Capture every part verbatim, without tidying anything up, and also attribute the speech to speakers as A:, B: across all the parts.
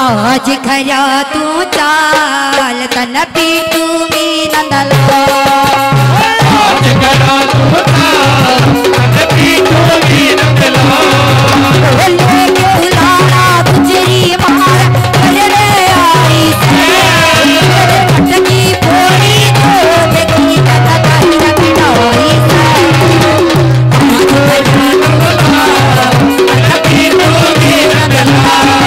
A: आज खया तू चाल तन पीटू मी नंदला
B: आज खया तू चाल तन पीटू मी नंदला
A: बोले के लाला गुजरी मार करने आई से पटकी फोड़ी तो देखी दादा दाई रखनाई से आज खया तू चाल तन पीटू मी नंदला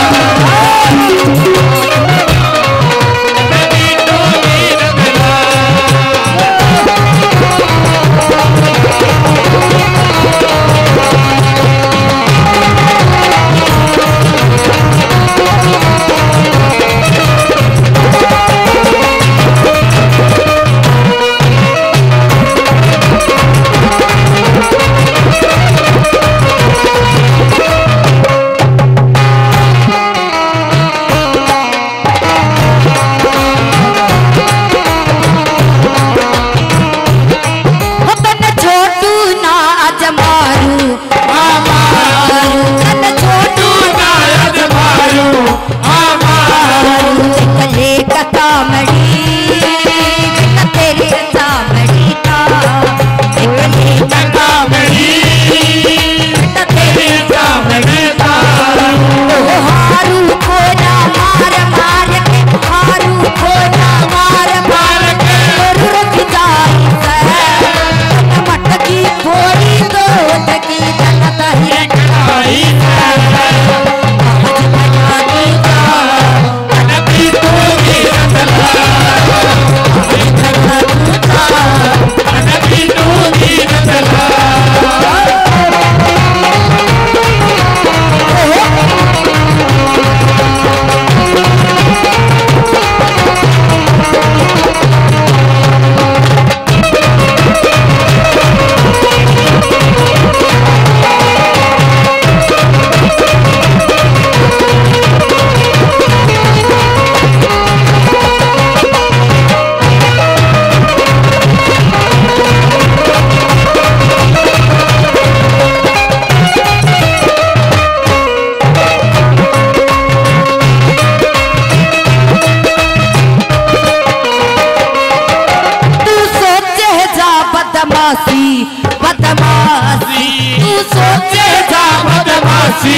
B: बदमाशी तू सोचे जा बदमाशी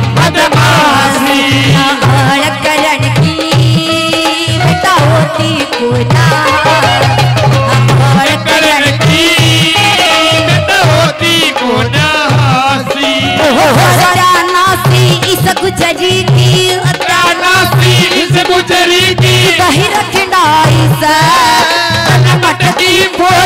B: बदमाशी
A: करण की बेटा होती कोना
B: करण की बेटा होती कोना हासी
A: नासी इस गुजरी की
B: नासी इस गुजरी की
A: कहीं रखना इस
B: मटकी